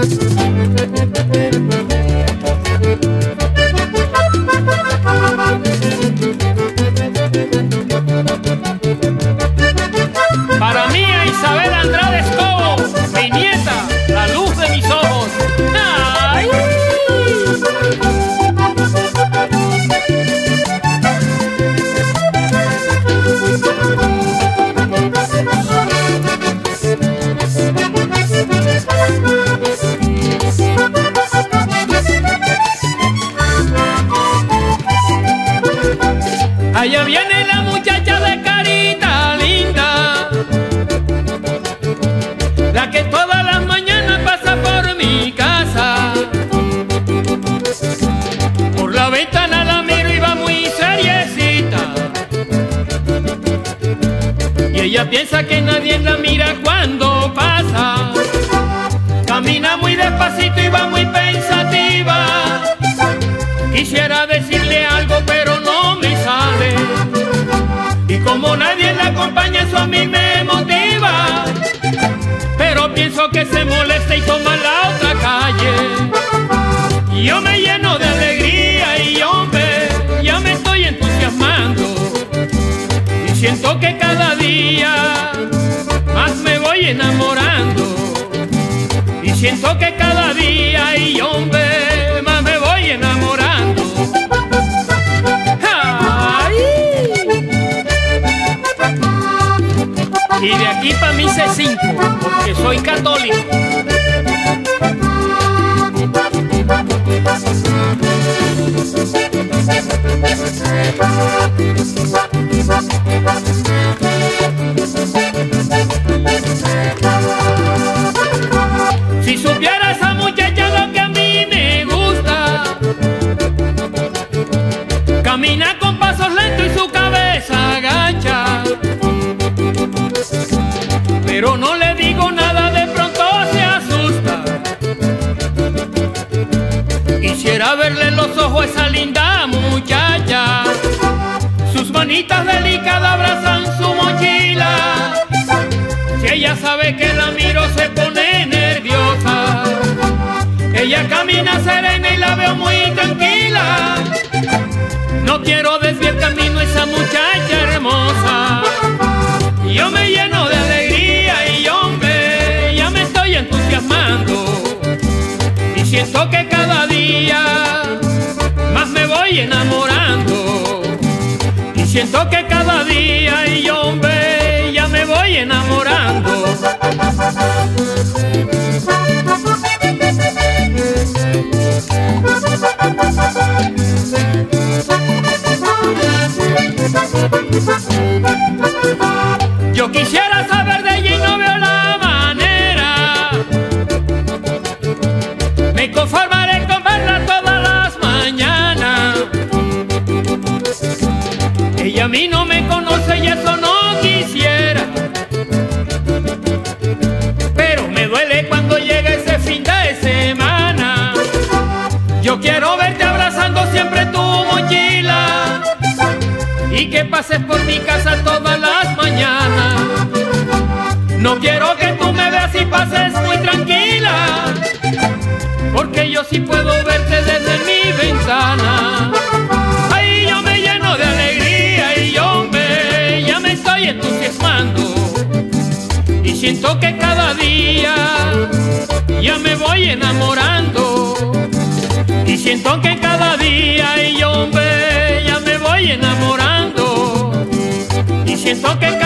Para mí, Isabel Andrade Escobo, mi nieta, la luz de mis ojos. ¡Ay! Allá viene la muchacha de carita linda, la que todas las mañanas pasa por mi casa. Por la ventana la miro y va muy seriecita, y ella piensa que nadie la mira cuando pasa. Camina muy despacito y va muy pensativa. Quisiera decirle algo pero no me sale, y como nadie la acompaña eso a mí me motiva. Pero pienso que se molesta y toma la otra calle. Y yo me lleno de alegría y hombre, ya me estoy entusiasmando, y siento que cada día más me voy enamorando. Y siento que cada día y hombre más me voy enamorando. ¡Ay! Y de aquí pa' mí C5, porque soy católico. Si supiera esa muchacha lo que a mí me gusta, camina con pasos lentos y su cabeza agacha. Pero no le digo nada, de pronto se asusta. Quisiera verle los ojos a esa linda muchacha. Sus manitas delicadas abrazan su mochila. Si ella sabe que la miro se pone nerviosa. Ella camina serena y la veo muy tranquila. No quiero desviar camino a esa muchacha hermosa. Yo me lleno de alegría y hombre, ya me estoy entusiasmando. Y siento que cada día más me voy enamorando. Y siento que cada día y hombre, ya me voy enamorando. Yo quisiera saber de ella y no veo la manera. Me conformaré con verla todas las mañanas. Ella a mí no me conoce y eso no quisiera. Pero me duele cuando llega ese fin de semana. Yo quiero verte abrazando siempre tu mochila, y que pases por mi casa todas las mañanas. No quiero que tú me veas y pases muy tranquila, porque yo sí puedo verte desde mi ventana. Ay, yo me lleno de alegría y hombre, ya me estoy entusiasmando. Y siento que cada día ya me voy enamorando. Y siento que cada día y hombre, ya me voy enamorando. Y siento que